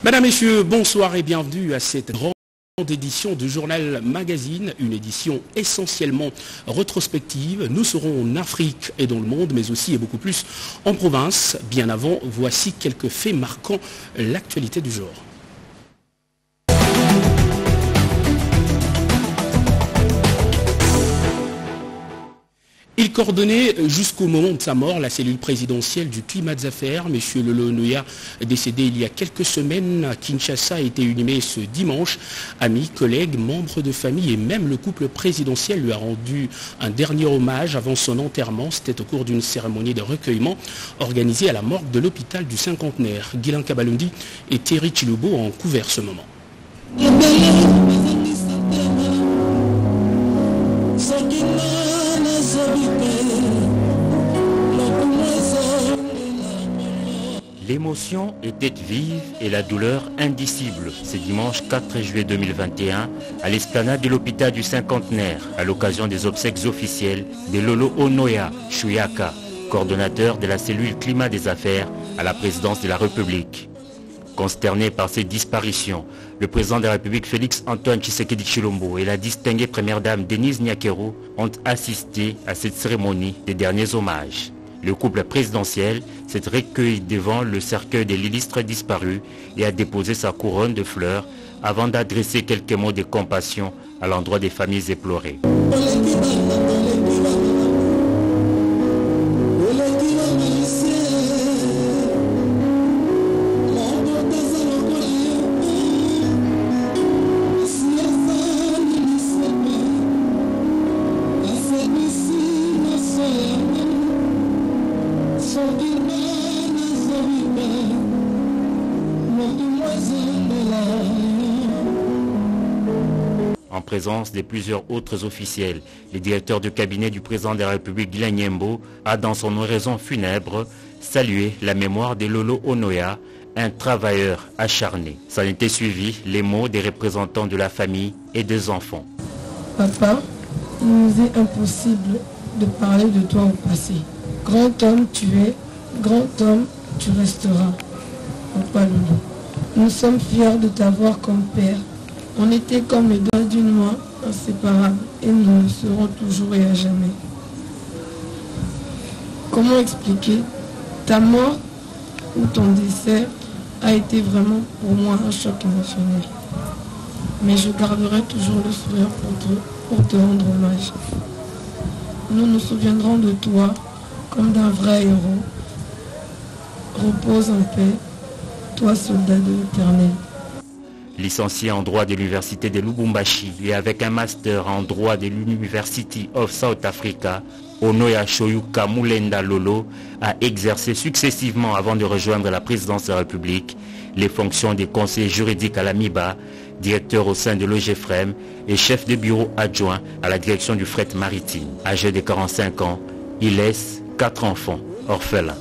Mesdames, Messieurs, bonsoir et bienvenue à cette grande édition du Journal Magazine, une édition essentiellement rétrospective. Nous serons en Afrique et dans le monde, mais aussi et beaucoup plus en province. Bien avant, voici quelques faits marquant l'actualité du jour. Il coordonnait jusqu'au moment de sa mort la cellule présidentielle du climat des affaires. M. Lolo Onoya, décédé il y a quelques semaines à Kinshasa, a été inhumé ce dimanche. Amis, collègues, membres de famille et même le couple présidentiel lui a rendu un dernier hommage avant son enterrement. C'était au cours d'une cérémonie de recueillement organisée à la morgue de l'hôpital du Cinquantenaire. Guilain Kabalundi et Thierry Chilobo ont couvert ce moment. L'émotion était vive et la douleur indicible ce dimanche 4 juillet 2021 à l'esplanade de l'hôpital du Cinquantenaire à l'occasion des obsèques officielles de Lolo Onoya Shuyaka, coordonnateur de la cellule climat des affaires à la présidence de la République. Consterné par ces disparitions, le président de la République Félix Antoine Tshisekedi Tshilombo et la distinguée première dame Denise Nyakero ont assisté à cette cérémonie des derniers hommages. Le couple présidentiel s'est recueilli devant le cercueil de l'illustre disparu et a déposé sa couronne de fleurs avant d'adresser quelques mots de compassion à l'endroit des familles éplorées. En présence de plusieurs autres officiels, le directeur du cabinet du président de la République, Guilain Nyembo, a dans son oraison funèbre salué la mémoire de Lolo Onoya, un travailleur acharné. Ça n'était suivi les mots des représentants de la famille et des enfants. Papa, il nous est impossible de parler de toi au passé. Grand homme tu es, grand homme tu resteras. Papa Lolo, nous sommes fiers de t'avoir comme père. On était comme les doigts d'une main, inséparables, et nous le serons toujours et à jamais. Comment expliquer ta mort ou ton décès a été vraiment pour moi un choc émotionnel. Mais je garderai toujours le sourire pour te rendre hommage. Nous nous souviendrons de toi comme d'un vrai héros. Repose en paix, toi soldat de l'Éternel. Licencié en droit de l'université de Lubumbashi et avec un master en droit de l'University of South Africa, Onoya Shoyuka Mulenda Lolo a exercé successivement avant de rejoindre la présidence de la République les fonctions de conseiller juridique à la MIBA, directeur au sein de l'OGFREM et chef de bureau adjoint à la direction du fret maritime. Âgé de 45 ans, il laisse 4 enfants orphelins.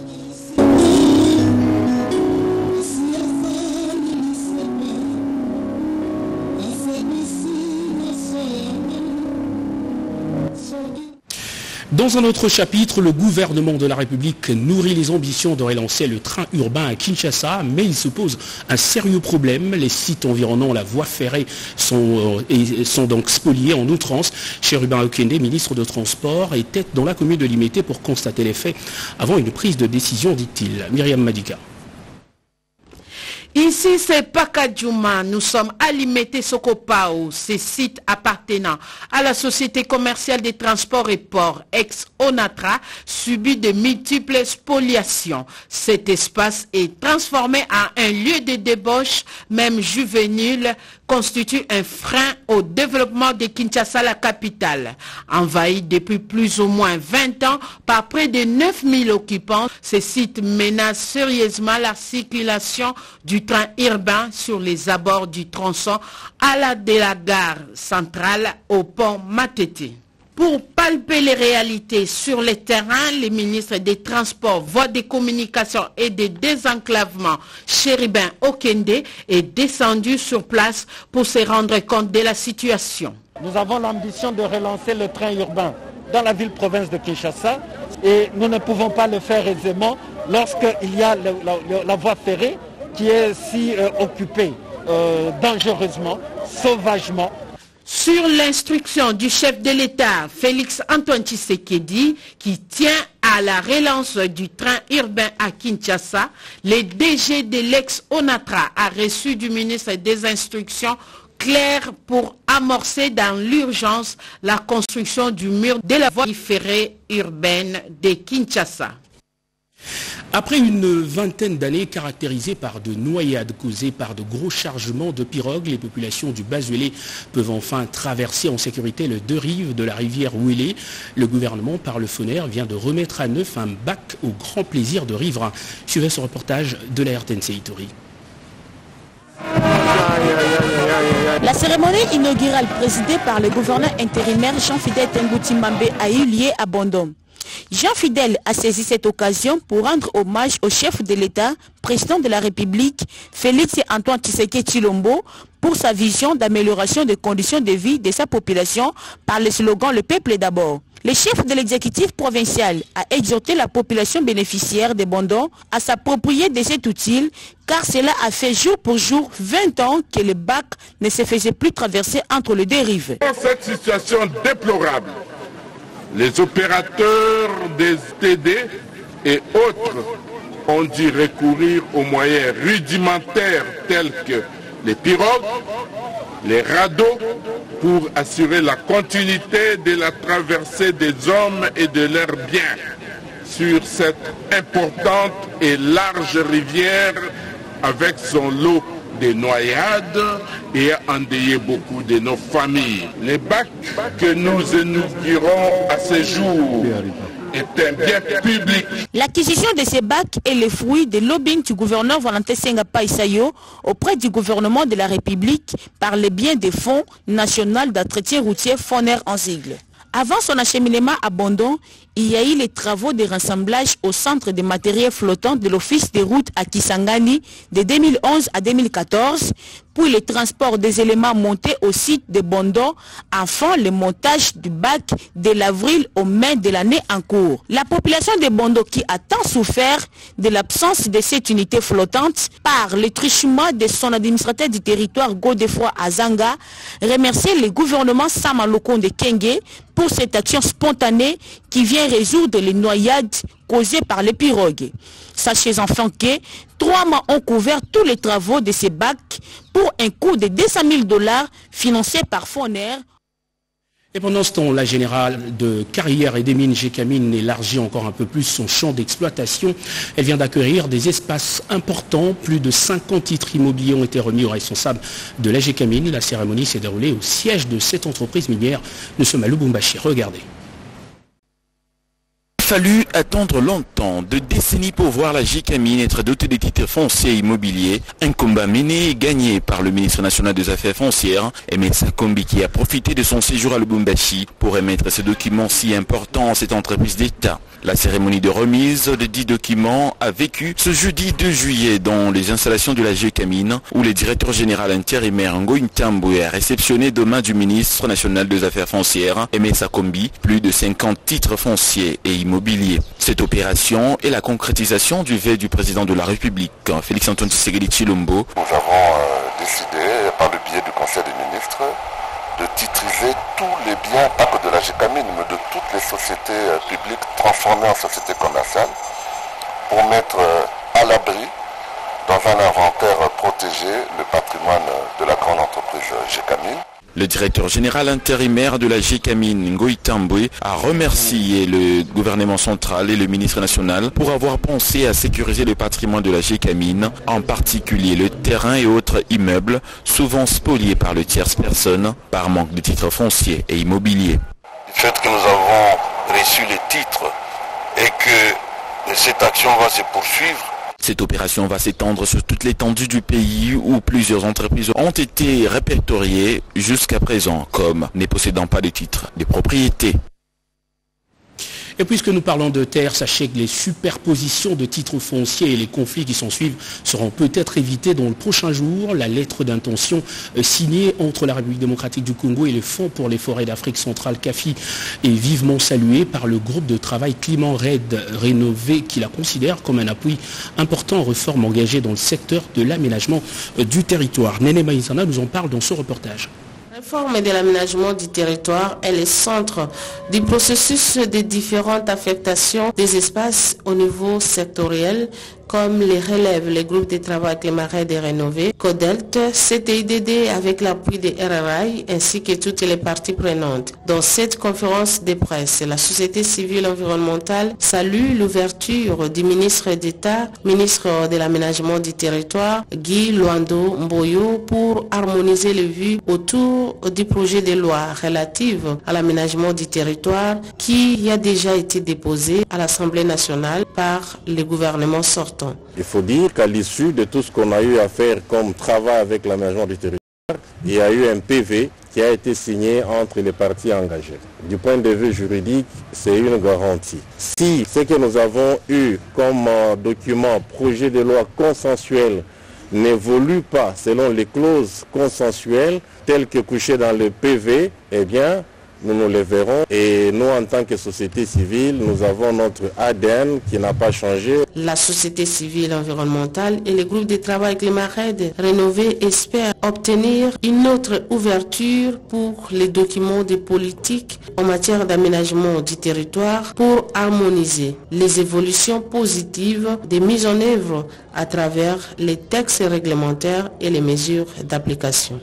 Dans un autre chapitre, le gouvernement de la République nourrit les ambitions de relancer le train urbain à Kinshasa, mais il se pose un sérieux problème. Les sites environnant la voie ferrée sont donc spoliés en outrance. Chérubin Okende, ministre de Transport, était dans la commune de Limité pour constater les faits avant une prise de décision, dit-il. Myriam Madika. Ici, c'est Pakadjouma. Nous sommes à Limité Sokopao, ces sites appartenant à la Société commerciale des transports et ports, ex-Onatra, subit de multiples spoliations. Cet espace est transformé en un lieu de débauche, même juvénile, constitue un frein au développement de Kinshasa, la capitale. Envahi depuis plus ou moins 20 ans par près de 9000 occupants, ces sites menacent sérieusement la circulation du train urbain sur les abords du tronçon de la gare centrale au pont Matete. Pour palper les réalités sur le terrain, le ministre des Transports, Voies des Communications et des Désenclavements, Chérubin Okende, est descendu sur place pour se rendre compte de la situation. Nous avons l'ambition de relancer le train urbain dans la ville-province de Kinshasa et nous ne pouvons pas le faire aisément lorsqu'il y a la voie ferrée qui est si occupé dangereusement, sauvagement. Sur l'instruction du chef de l'État, Félix Antoine Tshisekedi, qui tient à la relance du train urbain à Kinshasa, le DG de l'ex-ONATRA a reçu du ministre des Instructions claires pour amorcer dans l'urgence la construction du mur de la voie ferrée urbaine de Kinshasa. Après une vingtaine d'années caractérisées par de noyades causées par de gros chargements de pirogues, les populations du Bas-Ouélé peuvent enfin traverser en sécurité les deux rives de la rivière Ouélé. Le gouvernement, par le FONER, vient de remettre à neuf un bac au grand plaisir de riverains. Suivez ce reportage de la RTNC Ituri. La cérémonie inaugurale présidée par le gouverneur intérimaire Jean-Fidèle Tengouti Mambé a eu lieu à Bandon. Jean-Fidèle a saisi cette occasion pour rendre hommage au chef de l'État, président de la République, Félix Antoine Tshisekedi Tshilombo, pour sa vision d'amélioration des conditions de vie de sa population par le slogan « Le peuple d'abord ». Le chef de l'exécutif provincial a exhorté la population bénéficiaire de Bandon à s'approprier de cet outil, car cela a fait jour pour jour 20 ans que le bac ne se faisait plus traverser entre les deux rives. Dans cette situation déplorable, les opérateurs des TD et autres ont dû recourir aux moyens rudimentaires tels que les pirogues, les radeaux, pour assurer la continuité de la traversée des hommes et de leurs biens sur cette importante et large rivière avec son lot de noyades et a endeuillé beaucoup de nos familles. Les bacs que nous inaugurons à ce jour est un bien public. L'acquisition de ces bacs est le fruit de lobbying du gouverneur Valentin Sengapa Isayo auprès du gouvernement de la République par le biais des fonds national d'entretien routier FONER en sigle. Avant son acheminement à Bandon, il y a eu les travaux de rassemblage au centre de matériel flottant de l'Office des routes à Kisangani de 2011 à 2014, puis le transport des éléments montés au site de Bandon, enfin le montage du bac de l'avril au mai de l'année en cours. La population de Bandon, qui a tant souffert de l'absence de cette unité flottante par le truchement de son administrateur du territoire Godefroy Azanga, remercie le gouvernement Samaloko de Kenge pour cette action spontanée qui vient résoudre les noyades causées par les pirogues. Sachez enfin que 3 mois ont couvert tous les travaux de ces bacs pour un coût de 200 000 $ financé par FONER. Et pendant ce temps, la générale de carrière et des mines Gécamines élargit encore un peu plus son champ d'exploitation. Elle vient d'acquérir des espaces importants. Plus de 50 titres immobiliers ont été remis aux responsables de la Gécamine. La cérémonie s'est déroulée au siège de cette entreprise minière. Nous sommes à Lubumbashi. Regardez. Il a fallu attendre longtemps, de décennies pour voir la Gécamine être dotée de titres fonciers et immobiliers. Un combat mené et gagné par le ministre national des Affaires foncières, Aimé Sakombi, qui a profité de son séjour à Lubumbashi pour émettre ce document si important à cette entreprise d'État. La cérémonie de remise de 10 documents a vécu ce jeudi 2 juillet dans les installations de la Gécamine, où le directeur général intérimaire Ngoï Tamboué a réceptionné de main du ministre national des Affaires foncières, Aimé Sakombi, plus de 50 titres fonciers et immobiliers. Cette opération est la concrétisation du vœu du président de la République, Félix Antoine Tshisekedi Tshilombo. Nous avons décidé, par le biais du Conseil des ministres, de titriser tous les biens, pas que de la Gécamine, mais de toutes les sociétés publiques transformées en sociétés commerciales, pour mettre à l'abri, dans un inventaire protégé, le patrimoine de la grande entreprise Gécamine. Le directeur général intérimaire de la Gécamine, Ngoï Tamboué, a remercié le gouvernement central et le ministre national pour avoir pensé à sécuriser le patrimoine de la Gécamine, en particulier le terrain et autres immeubles, souvent spoliés par le tierce personne, par manque de titres fonciers et immobiliers. Le fait que nous avons reçu les titres et que cette action va se poursuivre, cette opération va s'étendre sur toute l'étendue du pays où plusieurs entreprises ont été répertoriées jusqu'à présent comme ne possédant pas de titre de propriété. Et puisque nous parlons de terre, sachez que les superpositions de titres fonciers et les conflits qui s'en suivent seront peut-être évités dans le prochain jour. La lettre d'intention signée entre la République démocratique du Congo et le Fonds pour les forêts d'Afrique centrale, CAFI, est vivement saluée par le groupe de travail Climat Red Rénové qui la considère comme un appui important aux réformes engagées dans le secteur de l'aménagement du territoire. Néné Maïzana nous en parle dans ce reportage. La réforme de l'aménagement du territoire est le centre du processus des différentes affectations des espaces au niveau sectoriel, comme les relèvent les groupes de travail Climat Red et Rénové, CODELT, CTIDD avec l'appui des RRI ainsi que toutes les parties prenantes. Dans cette conférence de presse, la société civile environnementale salue l'ouverture du ministre d'État, ministre de l'aménagement du territoire, Guy Luando Mboyo, pour harmoniser les vues autour du projet de loi relatif à l'aménagement du territoire qui a déjà été déposé à l'Assemblée nationale par le gouvernement sortant. Il faut dire qu'à l'issue de tout ce qu'on a eu à faire comme travail avec l'aménagement du territoire, il y a eu un PV qui a été signé entre les parties engagées. Du point de vue juridique, c'est une garantie. Si ce que nous avons eu comme document, projet de loi consensuel, n'évolue pas selon les clauses consensuelles telles que couchées dans le PV, eh bien, nous les verrons. Et nous, en tant que société civile, nous avons notre ADN qui n'a pas changé. La société civile environnementale et le groupe de travail Climat Red Rénové espèrent obtenir une autre ouverture pour les documents de politique en matière d'aménagement du territoire pour harmoniser les évolutions positives des mises en œuvre à travers les textes réglementaires et les mesures d'application.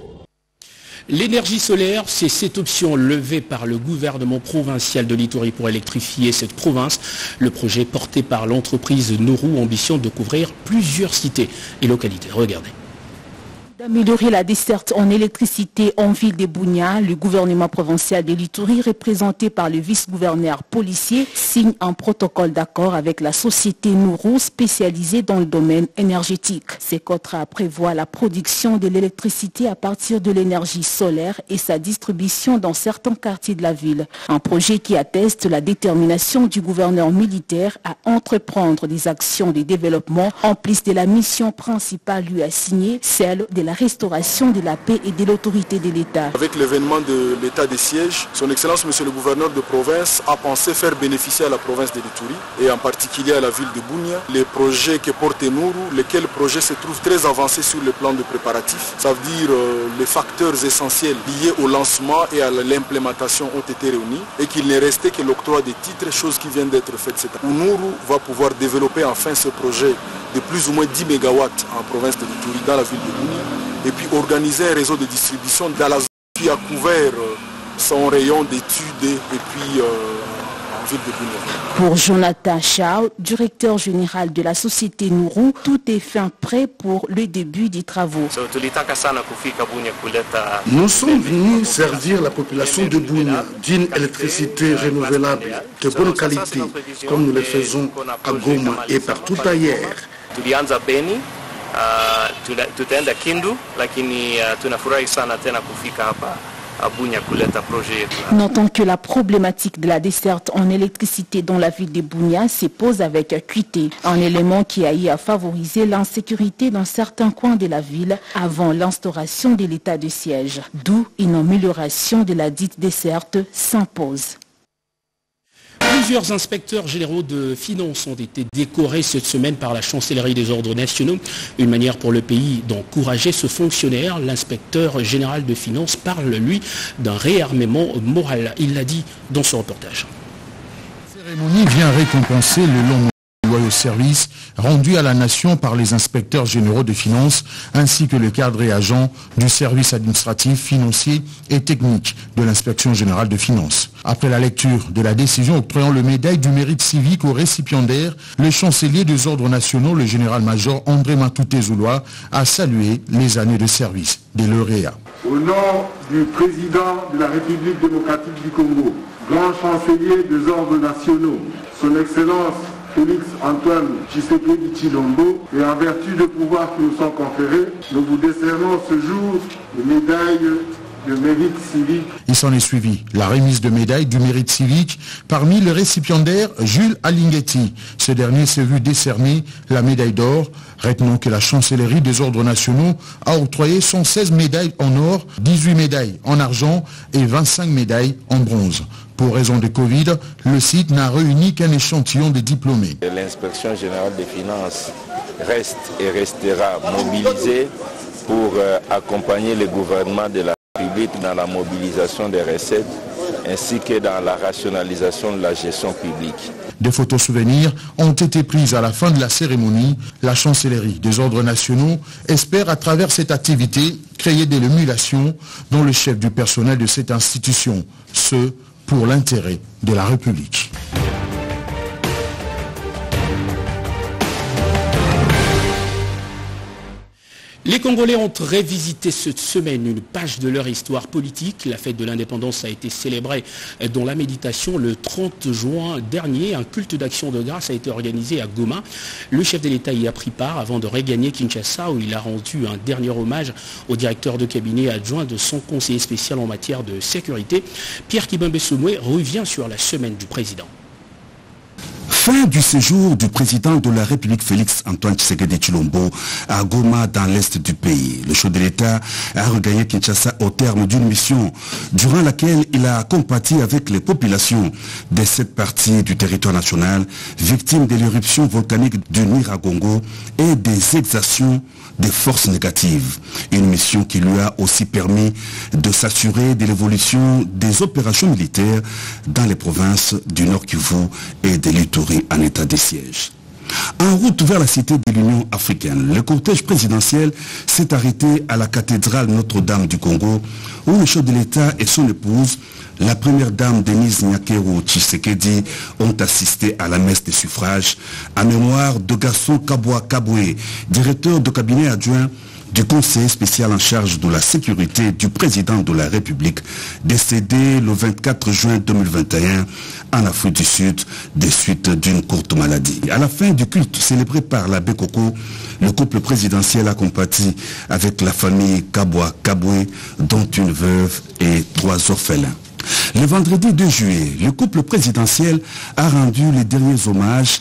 L'énergie solaire, c'est cette option levée par le gouvernement provincial de l'Ituri pour électrifier cette province. Le projet porté par l'entreprise Nourou ambitionne de couvrir plusieurs cités et localités. Regardez. D'améliorer la desserte en électricité en ville de Bunia, le gouvernement provincial de l'Ituri, représenté par le vice-gouverneur policier, signe un protocole d'accord avec la société Nourou spécialisée dans le domaine énergétique. Ces contrats prévoient la production de l'électricité à partir de l'énergie solaire et sa distribution dans certains quartiers de la ville. Un projet qui atteste la détermination du gouverneur militaire à entreprendre des actions de développement en plus de la mission principale lui assignée, celle de la restauration de la paix et de l'autorité de l'État. Avec l'événement de l'état de siège, son Excellence Monsieur le gouverneur de province a pensé faire bénéficier à la province de l'Ituri et en particulier à la ville de Bunia les projets que porte Nourou, lesquels projets se trouvent très avancés sur le plan de préparatifs. Ça veut dire les facteurs essentiels liés au lancement et à l'implémentation ont été réunis et qu'il n'est resté que l'octroi des titres, chose qui vient d'être faite cette année. Nourou va pouvoir développer enfin ce projet de plus ou moins 10 MW en province de l'Ituri dans la ville de Bunia et puis organiser un réseau de distribution dans la zone qui a couvert son rayon d'études et puis en ville de Bunia. Pour Jonathan Chao, directeur général de la société Nourou, tout est fin prêt pour le début des travaux. Nous sommes venus servir la population de Bunia d'une électricité renouvelable de bonne qualité, comme nous le faisons à Goma et partout ailleurs. Tutaenda Kindu lakini tunafurahi sana tena kufika hapa Bunia kuleta projet yetu. Notons que la problématique de la desserte en électricité dans la ville de Bunia se pose avec acuité, un élément qui a eu à favoriser l'insécurité dans certains coins de la ville avant l'instauration de l'état de siège, d'où une amélioration de la dite desserte s'impose. Plusieurs inspecteurs généraux de finances ont été décorés cette semaine par la chancellerie des ordres nationaux. Une manière pour le pays d'encourager ce fonctionnaire. L'inspecteur général de finances parle, lui, d'un réarmement moral. Il l'a dit dans son reportage. La cérémonie vient récompenser le long loyaux services rendus à la nation par les inspecteurs généraux de finances ainsi que les cadres et agents du service administratif, financier et technique de l'inspection générale de finances. Après la lecture de la décision octroyant le médaille du mérite civique aux récipiendaires, le chancelier des ordres nationaux, le général-major André Matouté Zoulois, a salué les années de service des lauréats. Au nom du président de la République démocratique du Congo, grand chancelier des ordres nationaux, son Excellence Félix Antoine Tshisekedi Tshilombo, et en vertu des pouvoirs qui nous sont conférés, nous vous décernons ce jour une médaille de mérite civique. Il s'en est suivi la remise de médailles du mérite civique parmi les récipiendaires Jules Alinghetti. Ce dernier s'est vu décerner la médaille d'or. Retenons que la chancellerie des ordres nationaux a octroyé 116 médailles en or, 18 médailles en argent et 25 médailles en bronze. Pour raison de Covid, le site n'a réuni qu'un échantillon de diplômés. L'inspection générale des finances reste et restera mobilisée pour accompagner le gouvernement de la République dans la mobilisation des recettes ainsi que dans la rationalisation de la gestion publique. Des photos souvenirs ont été prises à la fin de la cérémonie. La chancellerie des ordres nationaux espère à travers cette activité créer de l'émulation dans le chef du personnel de cette institution, ce pour l'intérêt de la République. Les Congolais ont révisité cette semaine une page de leur histoire politique. La fête de l'indépendance a été célébrée dans la méditation le 30 juin dernier. Un culte d'action de grâce a été organisé à Goma. Le chef de l'État y a pris part avant de regagner Kinshasa où il a rendu un dernier hommage au directeur de cabinet adjoint de son conseiller spécial en matière de sécurité. Pierre Kibembe Soumoué revient sur la semaine du président. Fin du séjour du président de la République Félix Antoine Tshisekedi Tshilombo à Goma dans l'est du pays. Le chef de l'État a regagné Kinshasa au terme d'une mission durant laquelle il a compati avec les populations de cette partie du territoire national victimes de l'éruption volcanique du Nyiragongo et des exactions des forces négatives. Une mission qui lui a aussi permis de s'assurer de l'évolution des opérations militaires dans les provinces du Nord Kivu et de l'Ituri en état de siège. En route vers la cité de l'Union africaine, le cortège présidentiel s'est arrêté à la cathédrale Notre-Dame du Congo où le chef de l'État et son épouse, la première dame Denise Nyakeru Tshisekedi, ont assisté à la messe des suffrages en mémoire de Gaston Kabwa-Kabwe, directeur de cabinet adjoint du conseiller spécial en charge de la sécurité du président de la République, décédé le 24 juin 2021 en Afrique du Sud des suites d'une courte maladie. À la fin du culte célébré par l'abbé Koko, le couple présidentiel a compati avec la famille Kabwa-Kabwe, dont une veuve et 3 orphelins. Le vendredi 2 juillet, le couple présidentiel a rendu les derniers hommages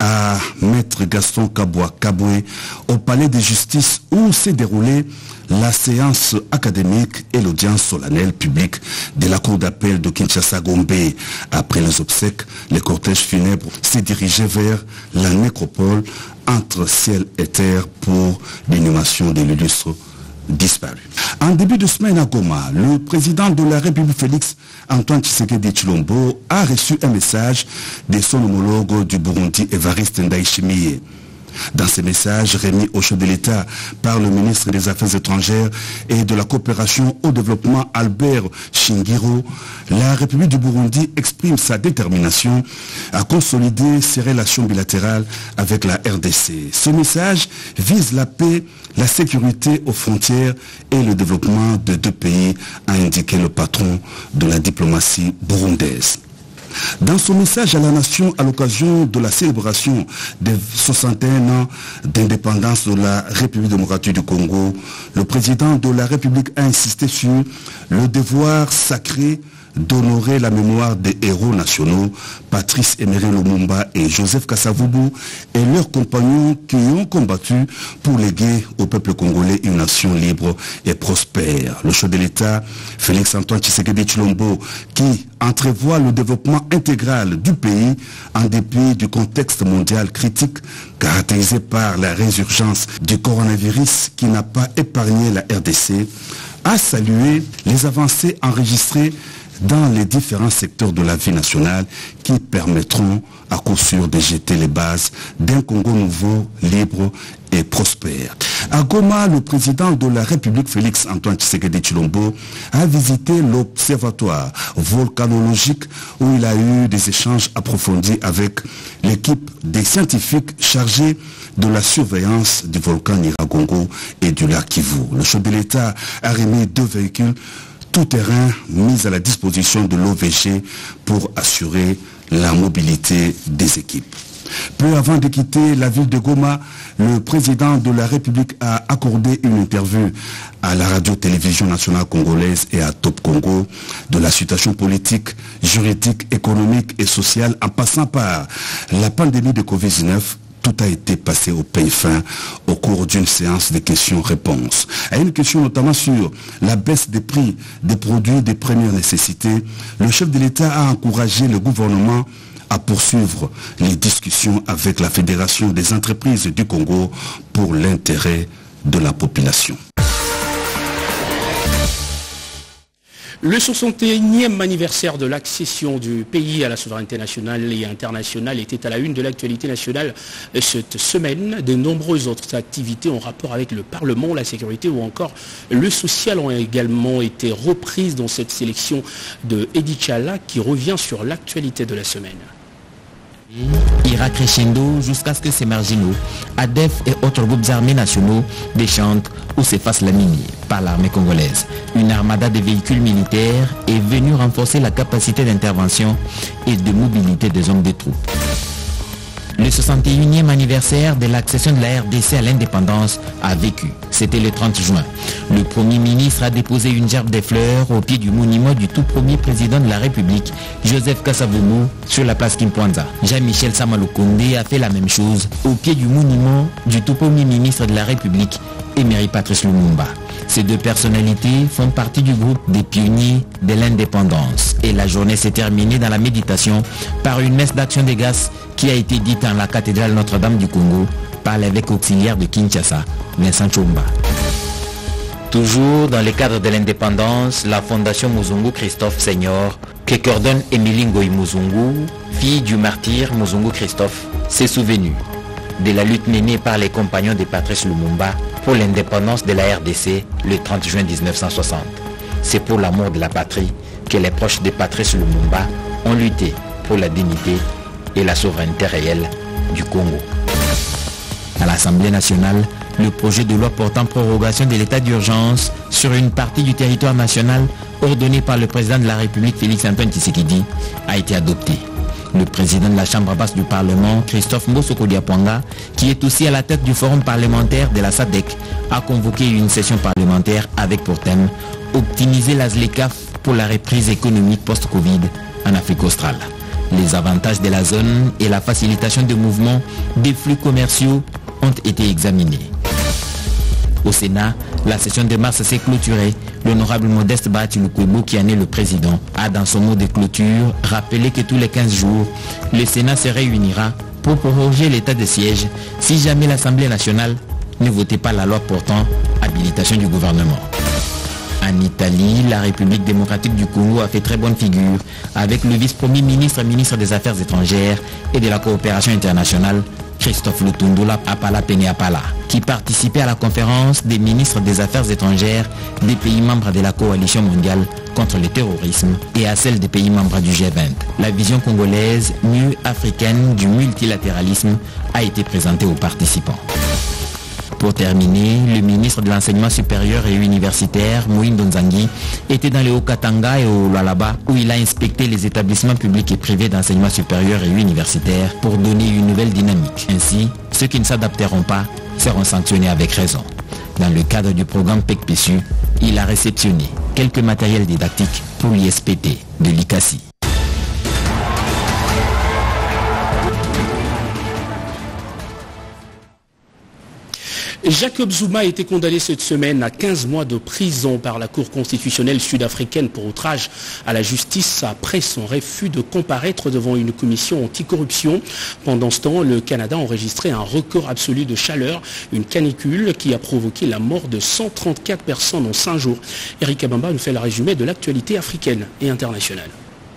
à Maître Gaston Kabwa-Kabwe au palais de justice où s'est déroulée la séance académique et l'audience solennelle publique de la cour d'appel de Kinshasa-Gombe. Après les obsèques, le cortège funèbre s'est dirigé vers la nécropole entre ciel et terre pour l'inhumation de l'illustre disparu. En début de semaine à Goma, le président de la République Félix Antoine Tshisekedi Tshilombo a reçu un message de son homologue du Burundi Evariste Ndayishimiye. Dans ces messages remis au chef de l'État par le ministre des Affaires étrangères et de la coopération au développement Albert Shingiro, la République du Burundi exprime sa détermination à consolider ses relations bilatérales avec la RDC. Ce message vise la paix, la sécurité aux frontières et le développement de 2 pays, a indiqué le patron de la diplomatie burundaise. Dans son message à la nation à l'occasion de la célébration des 61 ans d'indépendance de la République démocratique du Congo, le président de la République a insisté sur le devoir sacré d'honorer la mémoire des héros nationaux, Patrice Emery Lumumba et Joseph Kasavubu, et leurs compagnons qui ont combattu pour léguer au peuple congolais une nation libre et prospère. Le chef de l'État, Félix Antoine Tshisekedi Tshilombo, qui entrevoit le développement intégral du pays en dépit du contexte mondial critique caractérisé par la résurgence du coronavirus qui n'a pas épargné la RDC, a salué les avancées enregistrées dans les différents secteurs de la vie nationale qui permettront à coup sûr de jeter les bases d'un Congo nouveau, libre et prospère. À Goma, le président de la République Félix Antoine Tshisekedi Tshilombo a visité l'observatoire volcanologique où il a eu des échanges approfondis avec l'équipe des scientifiques chargés de la surveillance du volcan Nyiragongo et du lac Kivu. Le chef de l'État a remis 2 véhicules tout-terrain mis à la disposition de l'OVG pour assurer la mobilité des équipes. Peu avant de quitter la ville de Goma, le président de la République a accordé une interview à la radio-télévision nationale congolaise et à Top Congo de la situation politique, juridique, économique et sociale en passant par la pandémie de Covid-19. Tout a été passé au peigne fin au cours d'une séance de questions-réponses. À une question notamment sur la baisse des prix des produits de première nécessité, le chef de l'État a encouragé le gouvernement à poursuivre les discussions avec la Fédération des entreprises du Congo pour l'intérêt de la population. Le 61e anniversaire de l'accession du pays à la souveraineté nationale et internationale était à la une de l'actualité nationale cette semaine. De nombreuses autres activités en rapport avec le Parlement, la sécurité ou encore le social ont également été reprises dans cette sélection de Edi Chala qui revient sur l'actualité de la semaine. Ira crescendo jusqu'à ce que ces marginaux, ADEF et autres groupes armés nationaux déchantent ou s'effacent la mine par l'armée congolaise. Une armada de véhicules militaires est venue renforcer la capacité d'intervention et de mobilité des hommes des troupes. Le 61e anniversaire de l'accession de la RDC à l'indépendance a vécu. C'était le 30 juin. Le Premier ministre a déposé une gerbe de fleurs au pied du monument du tout premier président de la République, Joseph Kasavubu, sur la place Kimpwanza. Jean-Michel Samalukonde a fait la même chose au pied du monument du tout premier ministre de la République, Emery Patrice Lumumba. Ces deux personnalités font partie du groupe des pionniers de l'indépendance. Et la journée s'est terminée dans la méditation par une messe d'action de grâce qui a été dite dans la cathédrale Notre-Dame du Congo par l'évêque auxiliaire de Kinshasa, Vincent Chomba. Toujours dans le cadre de l'indépendance, la fondation Muzungu Christophe Senior, que coordonne Émilie Ngoï Muzungu, fille du martyr Muzungu Christophe, s'est souvenue de la lutte menée par les compagnons de Patrice Lumumba pour l'indépendance de la RDC le 30 juin 1960. C'est pour l'amour de la patrie que les proches de Patrice Lumumba ont lutté pour la dignité et la souveraineté réelle du Congo. À l'Assemblée nationale, le projet de loi portant prorogation de l'état d'urgence sur une partie du territoire national ordonné par le président de la République Félix-Antoine Tshisekedi a été adopté. Le président de la Chambre basse du Parlement, Christophe Mbosoko Diapwanga, qui est aussi à la tête du forum parlementaire de la SADC, a convoqué une session parlementaire avec pour thème « Optimiser la ZLECAF pour la reprise économique post-Covid en Afrique australe ». Les avantages de la zone et la facilitation de mouvements des flux commerciaux ont été examinés. Au Sénat, la session de mars s'est clôturée. L'honorable Modeste Bahati Lukwebo, qui en est le président, a dans son mot de clôture rappelé que tous les 15 jours, le Sénat se réunira pour proroger l'état de siège si jamais l'Assemblée nationale ne votait pas la loi portant habilitation du gouvernement. En Italie, la République démocratique du Congo a fait très bonne figure avec le vice-premier ministre, ministre des Affaires étrangères et de la coopération internationale, Christophe Lutundula Apala Peneapala, qui participait à la conférence des ministres des Affaires étrangères des pays membres de la coalition mondiale contre le terrorisme et à celle des pays membres du G20. La vision congolaise, mieux africaine du multilatéralisme, a été présentée aux participants. Pour terminer, le ministre de l'Enseignement supérieur et universitaire, Moïndo Nzangi, était dans le Haut-Katanga et au Lualaba où il a inspecté les établissements publics et privés d'enseignement supérieur et universitaire pour donner une nouvelle dynamique. Ainsi, ceux qui ne s'adapteront pas seront sanctionnés avec raison. Dans le cadre du programme PEC-PSU, il a réceptionné quelques matériels didactiques pour l'ISPT de l'ICASI. Jacob Zuma a été condamné cette semaine à 15 mois de prison par la Cour constitutionnelle sud-africaine pour outrage à la justice après son refus de comparaître devant une commission anticorruption. Pendant ce temps, le Canada a enregistré un record absolu de chaleur, une canicule qui a provoqué la mort de 134 personnes en 5 jours. Eric Abamba nous fait le résumé de l'actualité africaine et internationale.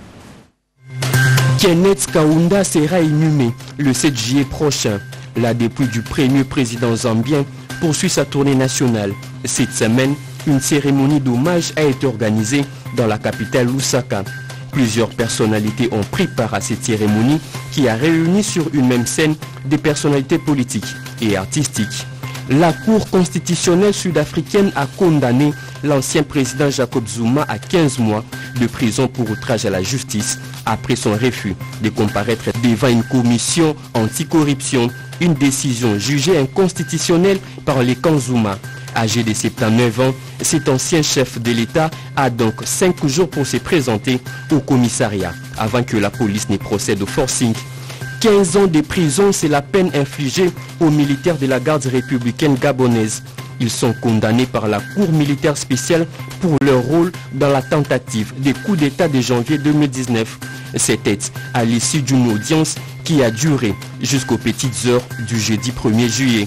Kenneth Kaunda sera inhumé le 7 juillet prochain. La dépouille du premier président zambien poursuit sa tournée nationale. Cette semaine, une cérémonie d'hommage a été organisée dans la capitale Lusaka. Plusieurs personnalités ont pris part à cette cérémonie qui a réuni sur une même scène des personnalités politiques et artistiques. La Cour constitutionnelle sud-africaine a condamné l'ancien président Jacob Zuma à 15 mois de prison pour outrage à la justice après son refus de comparaître devant une commission anticorruption, une décision jugée inconstitutionnelle par les camps Zuma. Âgé de 79 ans, cet ancien chef de l'État a donc 5 jours pour se présenter au commissariat avant que la police ne procède au forcing. 15 ans de prison, c'est la peine infligée aux militaires de la garde républicaine gabonaise. Ils sont condamnés par la Cour militaire spéciale pour leur rôle dans la tentative des coups d'État de janvier 2019. C'était à l'issue d'une audience qui a duré jusqu'aux petites heures du jeudi 1er juillet.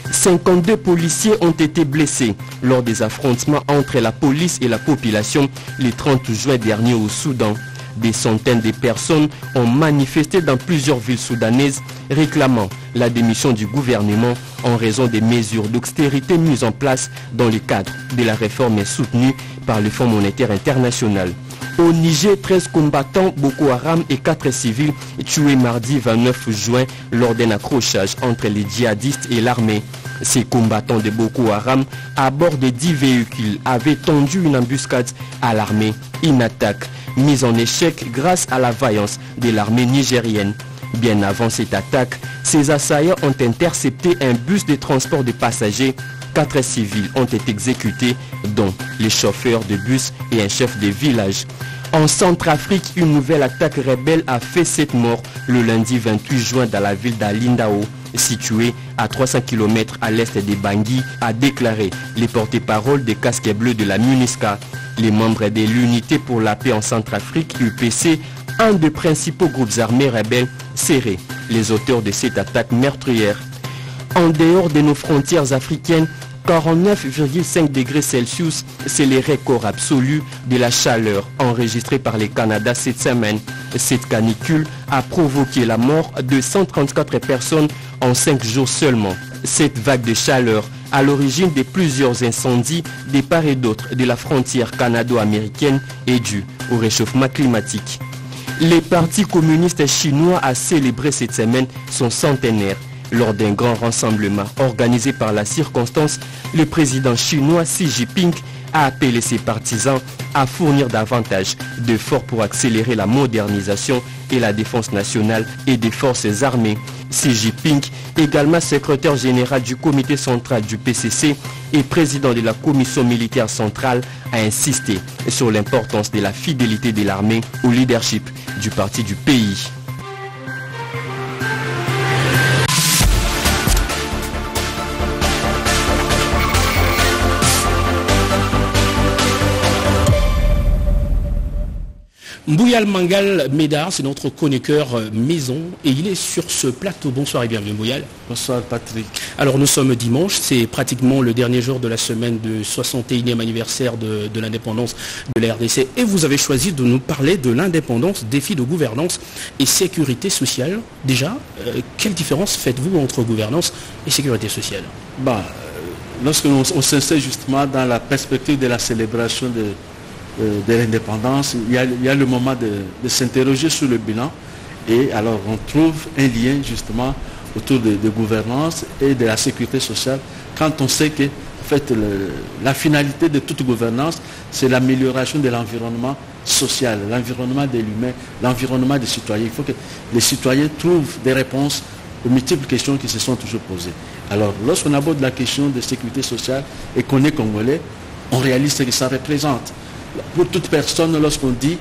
52 policiers ont été blessés lors des affrontements entre la police et la population le 30 juin dernier au Soudan. Des centaines de personnes ont manifesté dans plusieurs villes soudanaises réclamant la démission du gouvernement en raison des mesures d'austérité mises en place dans le cadre de la réforme soutenue par le Fonds monétaire international. Au Niger, 13 combattants Boko Haram et 4 civils tués mardi 29 juin lors d'un accrochage entre les djihadistes et l'armée. Ces combattants de Boko Haram, à bord de 10 véhicules, avaient tendu une embuscade à l'armée. Une attaque mise en échec grâce à la vaillance de l'armée nigérienne. Bien avant cette attaque, ces assaillants ont intercepté un bus de transport de passagers. 4 civils ont été exécutés, dont les chauffeurs de bus et un chef de village. En Centrafrique, une nouvelle attaque rebelle a fait 7 morts le lundi 28 juin dans la ville d'Alindao, située à 300 km à l'est de Bangui, a déclaré les porte-parole des casques bleus de la MINUSCA. Les membres de l'Unité pour la paix en Centrafrique, UPC, un des principaux groupes armés rebelles, seraient les auteurs de cette attaque meurtrière. En dehors de nos frontières africaines, 49,5 degrés Celsius, c'est le record absolu de la chaleur enregistrée par le Canada cette semaine. Cette canicule a provoqué la mort de 134 personnes en 5 jours seulement. Cette vague de chaleur, à l'origine de plusieurs incendies de part et d'autre de la frontière canado-américaine, est due au réchauffement climatique. Le Parti communiste chinois a célébré cette semaine son centenaire. Lors d'un grand rassemblement organisé par la circonstance, le président chinois Xi Jinping a appelé ses partisans à fournir davantage d'efforts pour accélérer la modernisation et la défense nationale et des forces armées. Xi Jinping, également secrétaire général du comité central du PCC et président de la commission militaire centrale, a insisté sur l'importance de la fidélité de l'armée au leadership du parti du pays. Mbouyal Mangal Médard, c'est notre chroniqueur maison et il est sur ce plateau. Bonsoir et bienvenue Mbouyal. Bonsoir Patrick. Alors nous sommes dimanche, c'est pratiquement le dernier jour de la semaine du 61e anniversaire de l'indépendance de la RDC et vous avez choisi de nous parler de l'indépendance, défi de gouvernance et sécurité sociale. Déjà, quelle différence faites-vous entre gouvernance et sécurité sociale? Lorsque on s'insère justement dans la perspective de la célébration de l'indépendance, il y a le moment de s'interroger sur le bilan et alors on trouve un lien justement autour de gouvernance et de la sécurité sociale quand on sait que en fait, la finalité de toute gouvernance c'est l'amélioration de l'environnement social, l'environnement de l'humain, l'environnement des citoyens. Il faut que les citoyens trouvent des réponses aux multiples questions qui se sont toujours posées. Alors lorsqu'on aborde la question de sécurité sociale et qu'on est congolais, on réalise ce que ça représente. Pour toute personne, lorsqu'on dit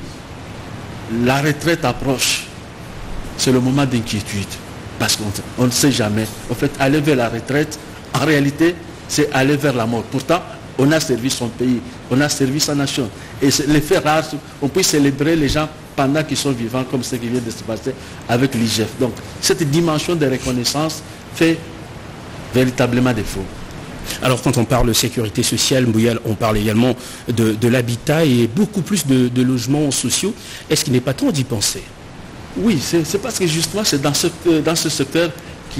la retraite approche, c'est le moment d'inquiétude. Parce qu'on ne sait jamais. En fait, aller vers la retraite, en réalité, c'est aller vers la mort. Pourtant, on a servi son pays, on a servi sa nation. Et c'est l'effet rare, on peut célébrer les gens pendant qu'ils sont vivants, comme ce qui vient de se passer avec l'IGF. Donc, cette dimension de reconnaissance fait véritablement défaut. Alors quand on parle de sécurité sociale, Mbouyal, on parle également de l'habitat et beaucoup plus de logements sociaux. Est-ce qu'il n'est pas temps d'y penser? Oui, c'est parce que justement c'est dans ce secteur qu'il n'y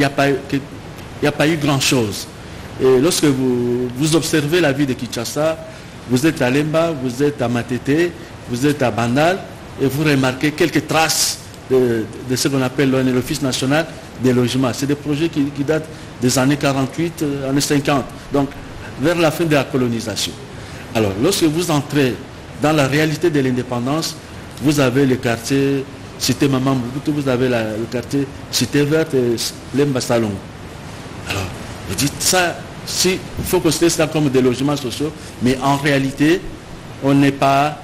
a pas eu grand-chose. Et lorsque vous observez la vie de Kinshasa, vous êtes à Lemba, vous êtes à Matete, vous êtes à Bandal, et vous remarquez quelques traces de ce qu'on appelle l'Office national des logements. C'est des projets qui datent des années 48, années 50, donc vers la fin de la colonisation. Alors, lorsque vous entrez dans la réalité de l'indépendance, vous avez le quartier Cité Maman Mobutu, vous avez le quartier Cité Verte et Lemba Salon. Alors, vous dites ça, il faut considérer ça comme des logements sociaux, mais en réalité, on n'est pas...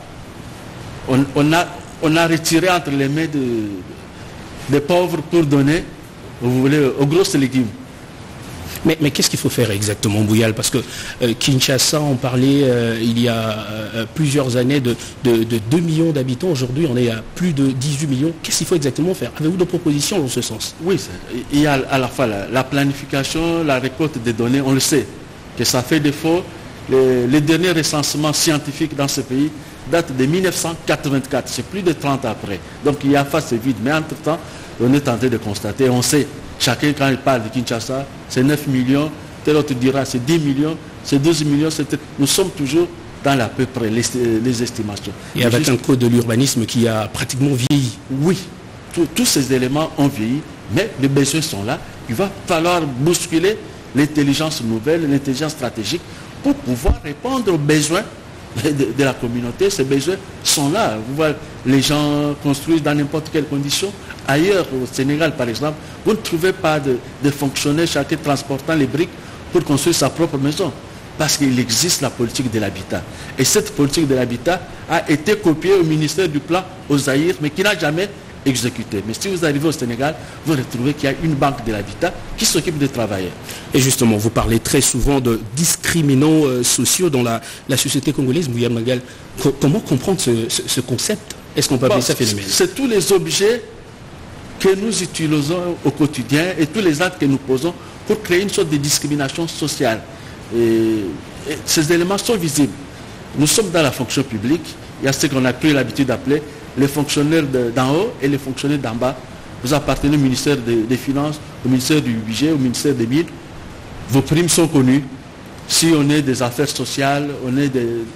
On a retiré entre les mains des pauvres pour donner, vous voulez, aux grosses légumes. Mais qu'est-ce qu'il faut faire exactement, Bouyal? Parce que Kinshasa, on parlait il y a plusieurs années de 2 millions d'habitants. Aujourd'hui, on est à plus de 18 millions. Qu'est-ce qu'il faut exactement faire? Avez-vous des propositions dans ce sens? Oui, il y a à la fois la planification, la récolte des données. On le sait que ça fait défaut. Les derniers recensements scientifiques dans ce pays datent de 1984. C'est plus de 30 ans après. Donc il y a face vide. Mais entre-temps, on est tenté de constater, on sait. Chacun, quand il parle de Kinshasa, c'est 9 millions, tel autre dira c'est 10 millions, c'est 12 millions, nous sommes toujours dans à peu près les estimations. Et avec un code de l'urbanisme qui a pratiquement vieilli. Oui, tous ces éléments ont vieilli, mais les besoins sont là. Il va falloir bousculer l'intelligence nouvelle, l'intelligence stratégique pour pouvoir répondre aux besoins de la communauté. Ces besoins sont là. Vous voyez, les gens construisent dans n'importe quelle condition. Ailleurs, au Sénégal par exemple, vous ne trouvez pas de fonctionnaires chacun transportant les briques pour construire sa propre maison. Parce qu'il existe la politique de l'habitat. Et cette politique de l'habitat a été copiée au ministère du Plan au Zaïre, mais qui n'a jamais exécuté. Mais si vous arrivez au Sénégal, vous retrouvez qu'il y a une banque de l'habitat qui s'occupe des travailleurs. Et justement, vous parlez très souvent de discriminants sociaux dans la société congolaise. Bouyal Magal, comment comprendre ce concept? Est-ce qu'on peut appeler ça phénomène? C'est tous les objets que nous utilisons au quotidien et tous les actes que nous posons pour créer une sorte de discrimination sociale. Et ces éléments sont visibles. Nous sommes dans la fonction publique. Il y a ce qu'on a pris l'habitude d'appeler les fonctionnaires d'en haut et les fonctionnaires d'en bas. Vous appartenez au ministère des Finances, au ministère du Budget, au ministère des Mines. Vos primes sont connues. Si on est des affaires sociales, on est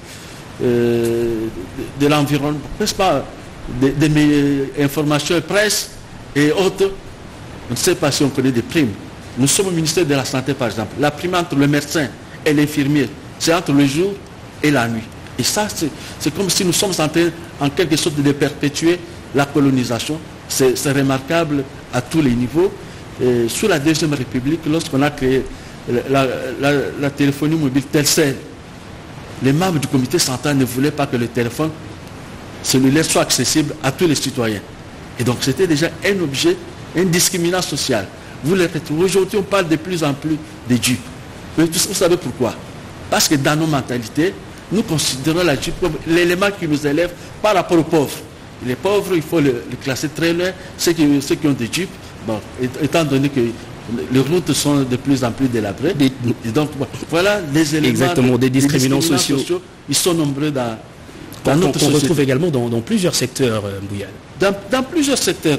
de l'environnement, n'est-ce pas, des informations presse et autres, on ne sait pas si on connaît des primes. Nous sommes au ministère de la Santé, par exemple. La prime entre le médecin et l'infirmier, c'est entre le jour et la nuit. Et ça, c'est comme si nous sommes en train, en quelque sorte, de perpétuer la colonisation. C'est remarquable à tous les niveaux. Et sous la Deuxième République, lorsqu'on a créé la téléphonie mobile Telcel, les membres du comité central ne voulaient pas que le téléphone cellulaire soit accessible à tous les citoyens. Et donc c'était déjà un objet, un discriminant social. Vous les retrouvez. Aujourd'hui, on parle de plus en plus de Jeep. Mais vous savez pourquoi? Parce que dans nos mentalités, nous considérons la Jeep comme l'élément qui nous élève par rapport aux pauvres. Les pauvres, il faut les classer très loin. Ceux qui ont des Jeeps, bon, étant donné que les routes sont de plus en plus délabrées. Et donc, voilà les éléments. Exactement, des discriminants sociaux. Ils sont nombreux dans notre société. On retrouve également dans plusieurs secteurs, Bouyal. Dans plusieurs secteurs.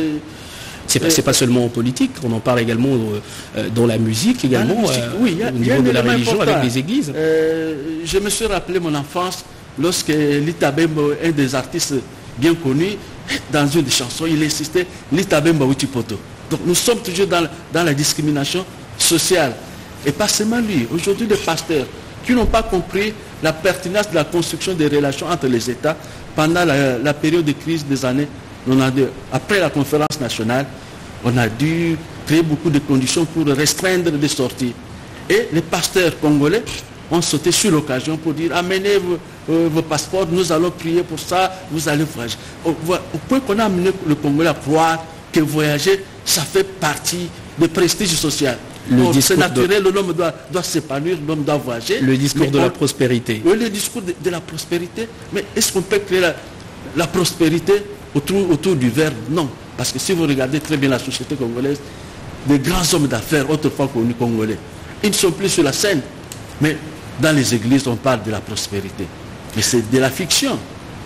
C'est pas seulement en politique, on en parle également dans la musique également, oui, au niveau de la religion, avec les églises. Je me suis rappelé mon enfance lorsque Lita Bembo, un des artistes bien connus, dans une des chansons, il insistait Lita Bembo Utipoto. Donc nous sommes toujours dans la discrimination sociale. Et pas seulement lui. Aujourd'hui, des pasteurs qui n'ont pas compris la pertinence de la construction des relations entre les États pendant la période de crise des années 92. Après la conférence nationale, on a dû créer beaucoup de conditions pour restreindre des sorties. Et les pasteurs congolais ont sauté sur l'occasion pour dire amenez vos passeports, nous allons prier pour ça, vous allez voyager. Au point qu'on a amené le Congolais à croire que voyager, ça fait partie du prestige social. C'est naturel, l'homme doit s'épanouir, l'homme doit voyager. Le discours de la prospérité. Oui, le discours de la prospérité. Mais est-ce qu'on peut créer la prospérité autour du verbe? Non. Parce que si vous regardez très bien la société congolaise, des grands hommes d'affaires, autrefois connus congolais, ils ne sont plus sur la scène. Mais dans les églises, on parle de la prospérité. Mais c'est de la fiction.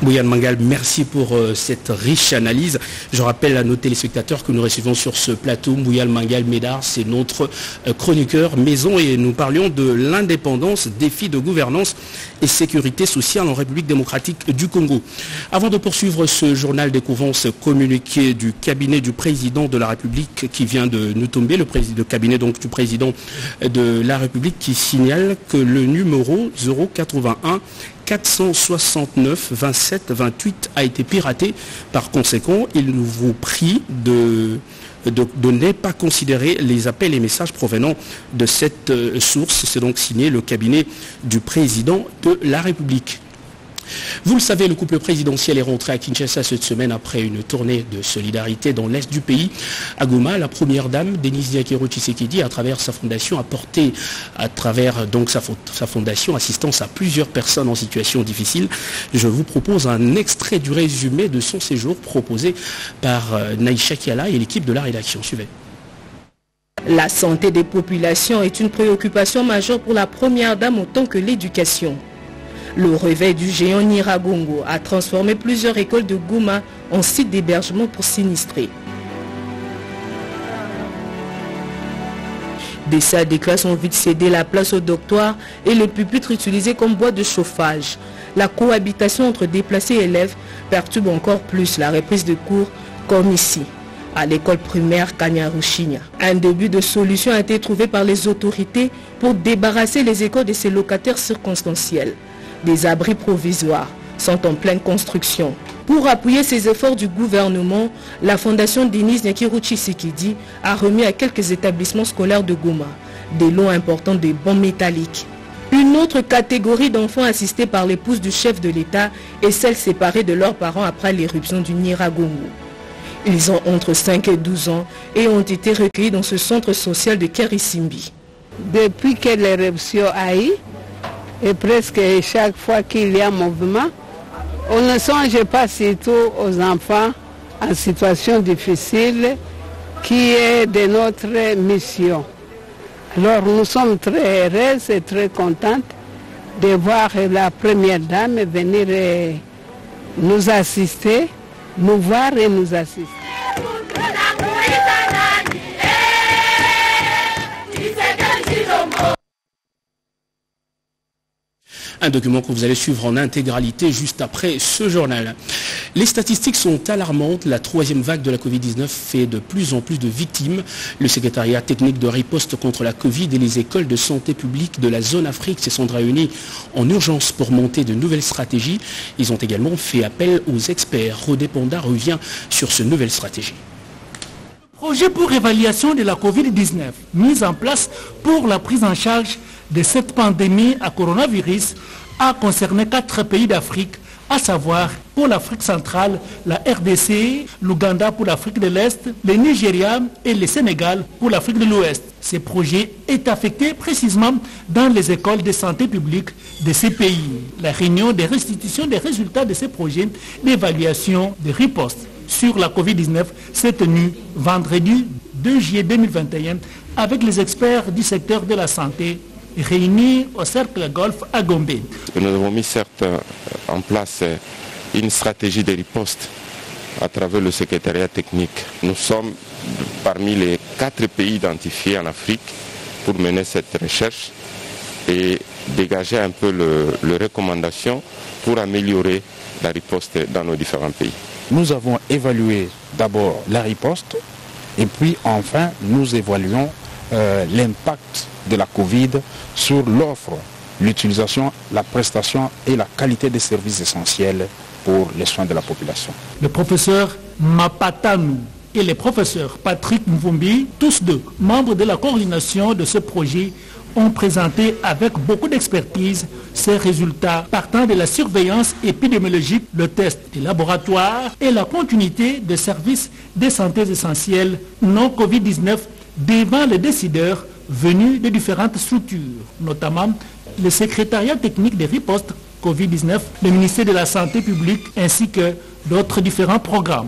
Bouyane Mangal, merci pour cette riche analyse. Je rappelle à nos téléspectateurs que nous recevons sur ce plateau Bouyane Mangal Médard, c'est notre chroniqueur maison et nous parlions de l'indépendance, défis de gouvernance et sécurité sociale en République démocratique du Congo. Avant de poursuivre ce journal, découvrons ce communiqué du cabinet du président de la République qui vient de nous tomber, le cabinet donc du président de la République qui signale que le numéro 081 469 27 28 a été piraté. Par conséquent, il vous prie de ne pas considérer les appels et messages provenant de cette source. C'est donc signé le cabinet du président de la République. Vous le savez, le couple présidentiel est rentré à Kinshasa cette semaine après une tournée de solidarité dans l'est du pays. À Goma, la première dame, Denise Diakero Tshisekedi, à travers sa fondation, a porté à travers donc sa fondation assistance à plusieurs personnes en situation difficile. Je vous propose un extrait du résumé de son séjour proposé par Naïcha Kiala et l'équipe de la rédaction. Suivez. La santé des populations est une préoccupation majeure pour la première dame autant que l'éducation. Le réveil du géant Nyiragongo a transformé plusieurs écoles de Goma en site d'hébergement pour sinistrés. Des salles de classe ont vite cédé la place au doctoir et le pupitre utilisé comme bois de chauffage. La cohabitation entre déplacés et élèves perturbe encore plus la reprise de cours comme ici, à l'école primaire Kanyarushinya. Un début de solution a été trouvé par les autorités pour débarrasser les écoles de ces locataires circonstanciels. Des abris provisoires sont en pleine construction. Pour appuyer ces efforts du gouvernement, la fondation Denise Diakero Tshisekedi a remis à quelques établissements scolaires de Goma des lots importants de bancs métalliques. Une autre catégorie d'enfants assistés par l'épouse du chef de l'État est celle séparée de leurs parents après l'éruption du Nyiragongo. Ils ont entre 5 et 12 ans et ont été recueillis dans ce centre social de Kerisimbi. Depuis que l'éruption a eu, et presque chaque fois qu'il y a mouvement, on ne songe pas surtout aux enfants en situation difficile qui est de notre mission. Alors nous sommes très heureuses et très contentes de voir la première dame venir nous assister, nous voir et nous assister. Un document que vous allez suivre en intégralité juste après ce journal. Les statistiques sont alarmantes. La troisième vague de la Covid-19 fait de plus en plus de victimes. Le secrétariat technique de riposte contre la Covid et les écoles de santé publique de la zone Afrique se sont réunis en urgence pour monter de nouvelles stratégies. Ils ont également fait appel aux experts. Rodé Ponda revient sur ce nouvelle stratégie. Projet pour évaluation de la Covid-19, mis en place pour la prise en charge de cette pandémie à coronavirus, a concerné 4 pays d'Afrique, à savoir pour l'Afrique centrale, la RDC, l'Ouganda pour l'Afrique de l'Est, le Nigeria et le Sénégal pour l'Afrique de l'Ouest. Ce projet est affecté précisément dans les écoles de santé publique de ces pays. La réunion de restitution des résultats de ces projets d'évaluation de riposte sur la Covid-19 s'est tenue vendredi 2 juillet 2021 avec les experts du secteur de la santé réunis au Cercle Golf à Gombe. Nous avons mis certes en place une stratégie de riposte à travers le secrétariat technique. Nous sommes parmi les 4 pays identifiés en Afrique pour mener cette recherche et dégager un peu les recommandations pour améliorer la riposte dans nos différents pays. Nous avons évalué d'abord la riposte et puis enfin nous évaluons l'impact de la Covid sur l'offre, l'utilisation, la prestation et la qualité des services essentiels pour les soins de la population. Le professeur Mapatanou et le professeur Patrick Mvumbi, tous deux membres de la coordination de ce projet, ont présenté avec beaucoup d'expertise ces résultats partant de la surveillance épidémiologique, le test des laboratoires et la continuité des services de santé essentiels non Covid-19 devant les décideurs venus de différentes structures, notamment le secrétariat technique des ripostes Covid-19, le ministère de la Santé publique ainsi que d'autres différents programmes.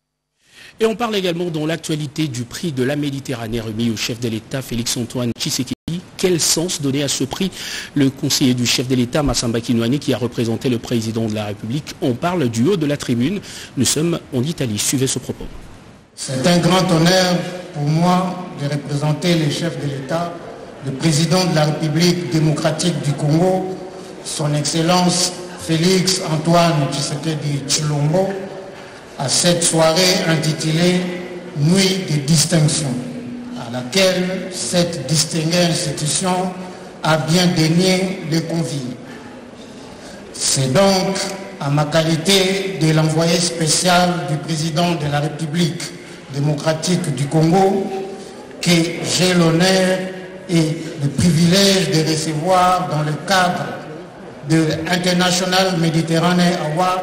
Et on parle également dans l'actualité du prix de la Méditerranée remis au chef de l'État Félix Antoine Tshisekedi. quel sens donner à ce prix? Le conseiller du chef de l'État, Massamba Kinouani, qui a représenté le président de la République, on parle du haut de la tribune. Nous sommes en Italie. Suivez ce propos. C'est un grand honneur pour moi de représenter le chef de l'État, le président de la République démocratique du Congo, son Excellence Félix Antoine Tshisekedi Tshilombo, à cette soirée intitulée Nuit de distinction, à laquelle cette distinguée institution a bien daigné les convier. C'est donc à ma qualité de l'envoyé spécial du président de la République démocratique du Congo que j'ai l'honneur et le privilège de recevoir dans le cadre de l'International Mediterranean Award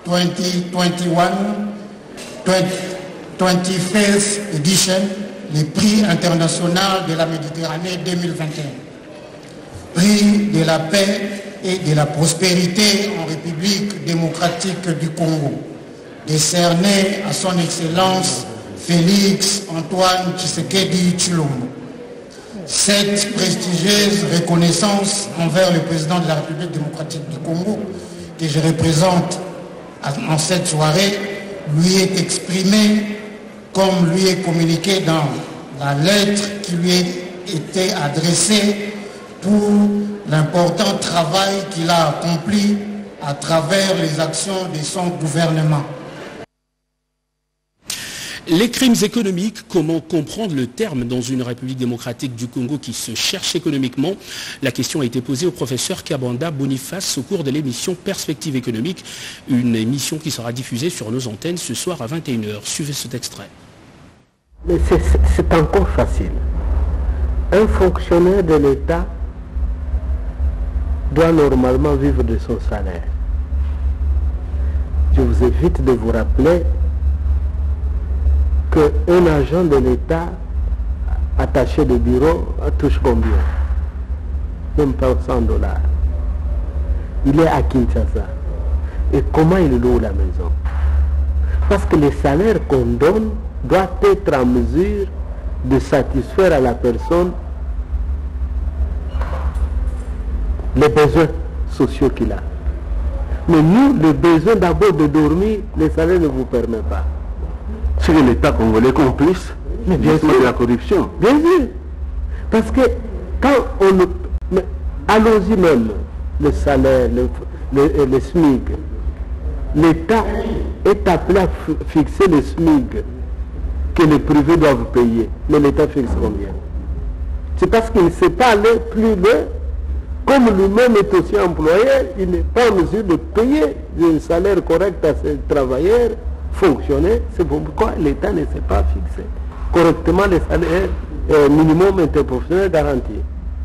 25th Edition, le prix international de la Méditerranée 2021. Prix de la paix et de la prospérité en République démocratique du Congo, décerné à son Excellence Félix Antoine Tshisekedi Tshilombo. Cette prestigieuse reconnaissance envers le président de la République démocratique du Congo, que je représente en cette soirée, lui est exprimée comme lui est communiqué dans la lettre qui lui a été adressée pour l'important travail qu'il a accompli à travers les actions de son gouvernement. Les crimes économiques, comment comprendre le terme dans une République démocratique du Congo qui se cherche économiquement? La question a été posée au professeur Kabanda Boniface au cours de l'émission Perspective économique, une émission qui sera diffusée sur nos antennes ce soir à 21h. Suivez cet extrait. Mais c'est encore facile. Un fonctionnaire de l'État doit normalement vivre de son salaire. Je vous évite de vous rappeler qu'un agent de l'État attaché de bureau touche combien? Même pas $100. Il est à Kinshasa. Et comment il loue la maison? Parce que les salaires qu'on donne doivent être en mesure de satisfaire à la personne les besoins sociaux qu'il a. Mais nous, le besoin d'abord de dormir, les salaires ne vous permettent pas. C'est que l'État congolais complice, mais bien sûr, de la corruption. Bien sûr. Parce que quand on... Allons-y même, le salaire, le SMIC. L'État est appelé à fixer le SMIC que les privés doivent payer. Mais l'État fixe combien? C'est parce qu'il ne sait pas aller plus loin. Comme lui-même est aussi employé, il n'est pas en mesure de payer un salaire correct à ses travailleurs fonctionner. C'est pourquoi l'État ne sait pas fixer correctement les salaires minimum interprofessionnel garantis.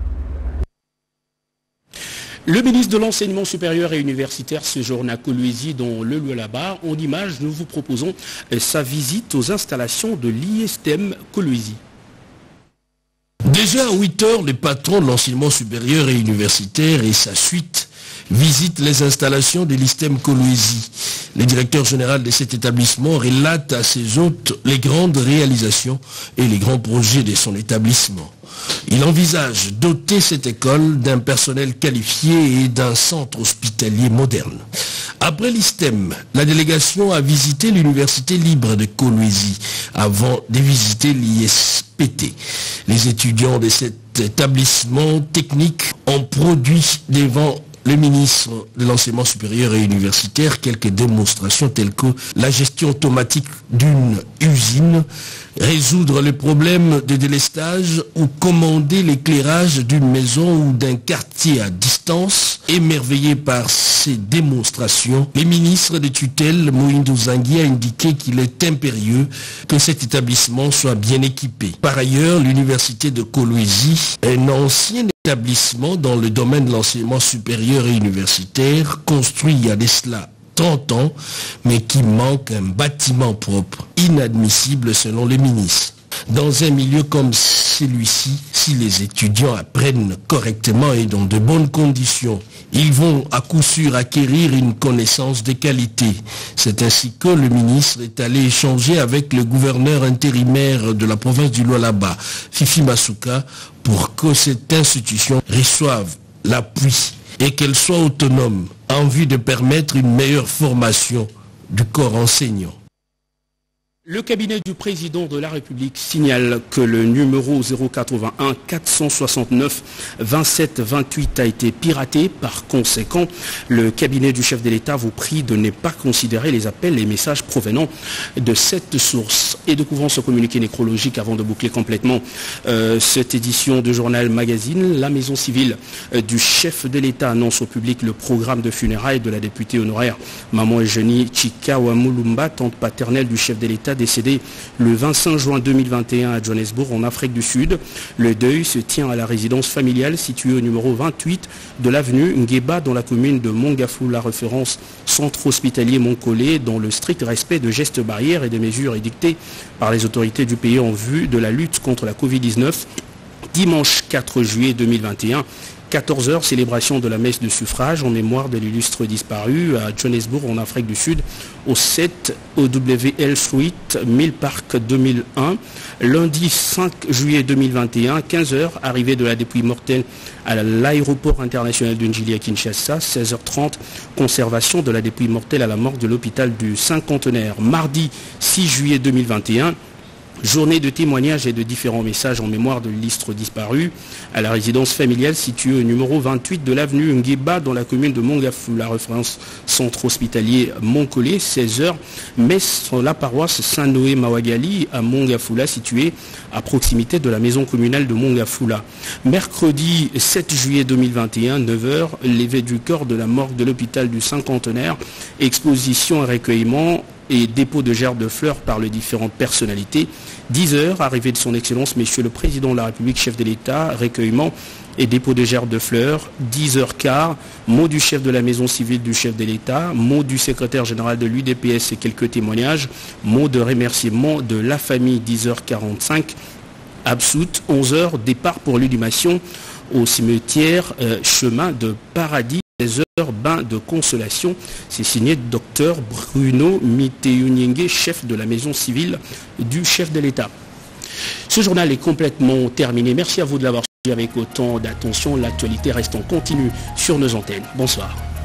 Le ministre de l'Enseignement supérieur et universitaire séjourne à Kolwezi dans le Lualaba. En image, nous vous proposons sa visite aux installations de l'ISTEM Kolwezi. Déjà à 8 heures, le patron de l'enseignement supérieur et universitaire et sa suite visitent les installations de l'ISTEM Kolwezi. Le directeur général de cet établissement relate à ses hôtes les grandes réalisations et les grands projets de son établissement. Il envisage doter cette école d'un personnel qualifié et d'un centre hospitalier moderne. Après l'ISTEM, la délégation a visité l'université libre de Kolwezi avant de visiter l'ISPT. Les étudiants de cet établissement technique ont produit devant le ministre de l'Enseignement supérieur et universitaire quelques démonstrations telles que la gestion automatique d'une usine, résoudre le problème de délestage ou commander l'éclairage d'une maison ou d'un quartier à distance. Émerveillé par ces démonstrations, le ministre de tutelle Moïndo Zangui a indiqué qu'il est impérieux que cet établissement soit bien équipé. Par ailleurs, l'université de Kolwezi, un ancien établissement dans le domaine de l'enseignement supérieur et universitaire, construit il y a de cela 30 ans, mais qui manque un bâtiment propre, inadmissible selon les ministres. Dans un milieu comme celui-ci, si les étudiants apprennent correctement et dans de bonnes conditions, ils vont à coup sûr acquérir une connaissance de qualité. C'est ainsi que le ministre est allé échanger avec le gouverneur intérimaire de la province du Lualaba, Fifi Masuka, pour que cette institution reçoive l'appui et qu'elle soit autonome en vue de permettre une meilleure formation du corps enseignant. Le cabinet du président de la République signale que le numéro 081 469 27 28 a été piraté. Par conséquent, le cabinet du chef de l'État vous prie de ne pas considérer les appels et messages provenant de cette source. Et découvrons ce communiqué nécrologique avant de boucler complètement cette édition de Journal Magazine. La maison civile du chef de l'État annonce au public le programme de funérailles de la députée honoraire Maman Eugénie Chikawa Mulumba, tante paternelle du chef de l'État, décédé le 25 juin 2021 à Johannesburg, en Afrique du Sud. Le deuil se tient à la résidence familiale située au numéro 28 de l'avenue Ngeba, dans la commune de Mongafou. La référence centre hospitalier Moncolé, dans le strict respect de gestes barrières et des mesures édictées par les autorités du pays en vue de la lutte contre la Covid-19. Dimanche 4 juillet 2021, 14h, célébration de la messe de suffrage en mémoire de l'illustre disparu à Johannesburg, en Afrique du Sud, au 7 OWL Suite, 1000 Park 2001. Lundi 5 juillet 2021, 15h, arrivée de la dépouille mortelle à l'aéroport international de Njili à Kinshasa. 16h30, conservation de la dépouille mortelle à la morgue de l'hôpital du Cinquantenaire. Mardi 6 juillet 2021, journée de témoignages et de différents messages en mémoire de l'illustre disparu à la résidence familiale située au numéro 28 de l'avenue Ngeba, dans la commune de Mongafou. La référence centre hospitalier Moncolé, 16h, messe sur la paroisse Saint-Noé Mawagali à Mongafoula, située à proximité de la maison communale de Mongafoula. Mercredi 7 juillet 2021, 9h, levée du corps de la morgue de l'hôpital du Cinquantenaire, exposition et recueillement et dépôt de gerbes de fleurs par les différentes personnalités. 10h, arrivée de son Excellence, Monsieur le Président de la République, chef de l'État, recueillement et dépôt de gerbes de fleurs. 10h15, mot du chef de la maison civile du chef de l'État, mot du secrétaire général de l'UDPS et quelques témoignages, mot de remerciement de la famille. 10h45, absout. 11h, départ pour l'inhumation au cimetière chemin de Paradis. 16h, bain de consolation. C'est signé Dr Bruno Miteyunyenge, chef de la maison civile du chef de l'État. Ce journal est complètement terminé. Merci à vous de l'avoir suivi avec autant d'attention. L'actualité reste en continu sur nos antennes. Bonsoir.